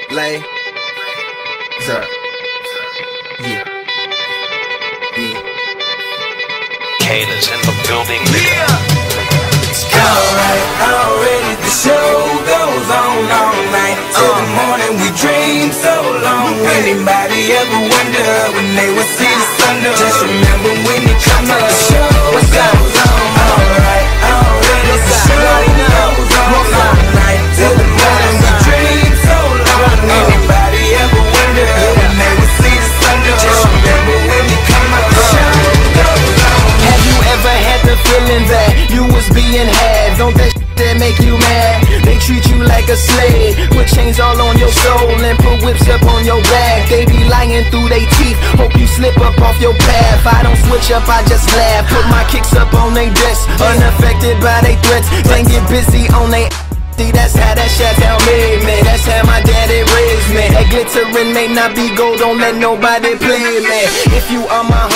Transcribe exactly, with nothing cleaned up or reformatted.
Lay. Sir. Yeah. Yeah. Kayla's in the building. Yeah. Alright, already the show goes on all night till the morning. We dream so long. Anybody ever wonder when they would see the sun? Just remember when you come to the show goes on. Alright, already the show goes on all night till the morning. We dream so long. Anybody ever wonder when they would see the sun? Just remember when you come to the show goes on. Have you ever had the feeling that you was being had? Don't that shit that make you mad? They treat you like a slave, put chains all on your soul and put whips up on your back. They be lying through they teeth, hope you slip up off your path. I don't switch up, I just laugh, put my kicks up on they desk, unaffected by they threats. Then get busy on they. That's how that Chateau made me. That's how my daddy raised me. That glittering may not be gold, don't let nobody play me. If you are my